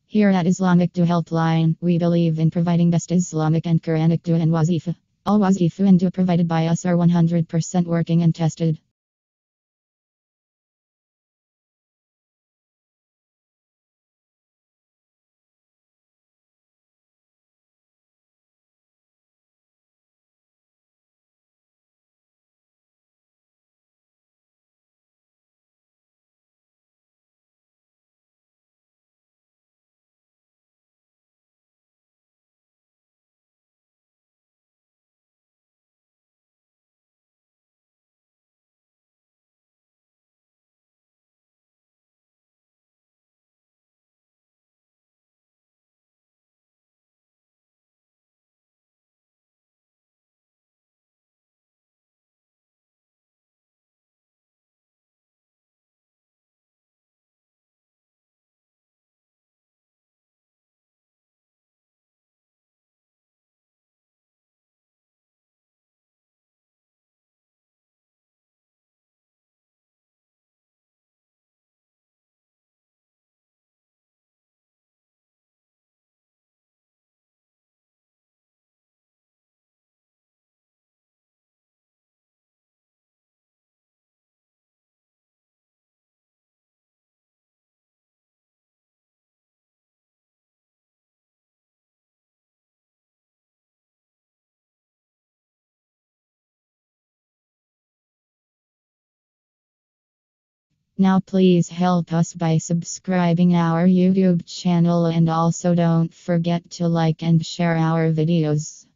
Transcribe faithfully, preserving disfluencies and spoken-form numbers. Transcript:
Here at Islamic Dua Helpline, we believe in providing best Islamic and Quranic dua and wazifa. All wazifa and dua provided by us are one hundred percent working and tested. Now please help us by subscribing our YouTube channel and also don't forget to like and share our videos.